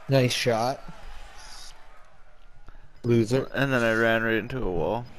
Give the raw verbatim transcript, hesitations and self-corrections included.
Nice shot. Loser. And then I ran right into a wall.